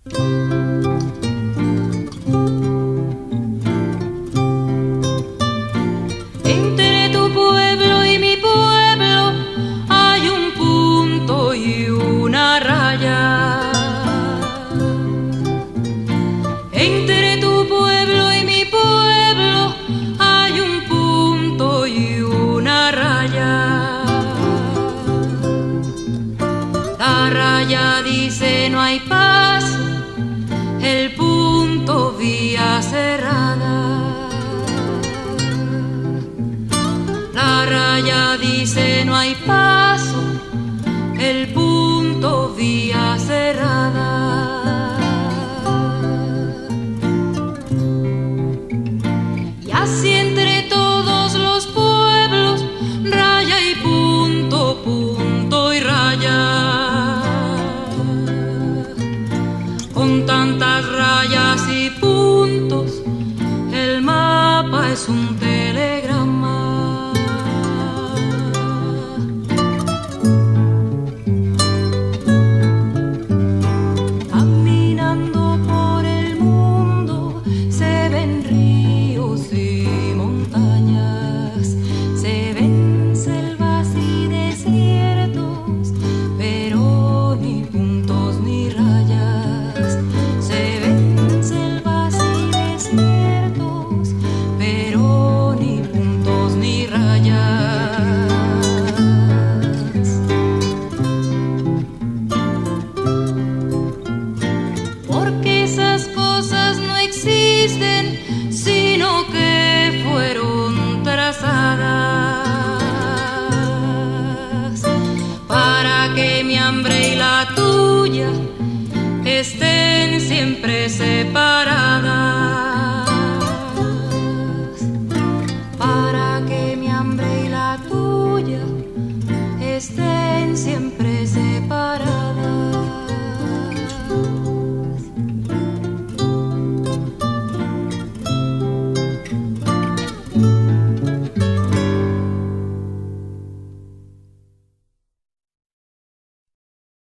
Entre tu pueblo y mi pueblo hay un punto y una raya. Entre tu pueblo y mi pueblo hay un punto y una raya. La raya dice no hay paso, el punto vía cerrada. La raya dice no hay paso, el punto vía cerrada. Y así entre todos los pueblos, raya y punto, punto y raya. Con tantas rayas y puntos, el mapa es un telegrama. Caminando por el mundo se ven ríos y montañas, se ven selvas y desiertos, pero ni puntos ni rayas. Se ven selvas y desiertos, pero ni puntos ni rayas. Porque esas cosas no existen, sino que fueron trazadas para que mi hambre y la tuya estén siempre separadas.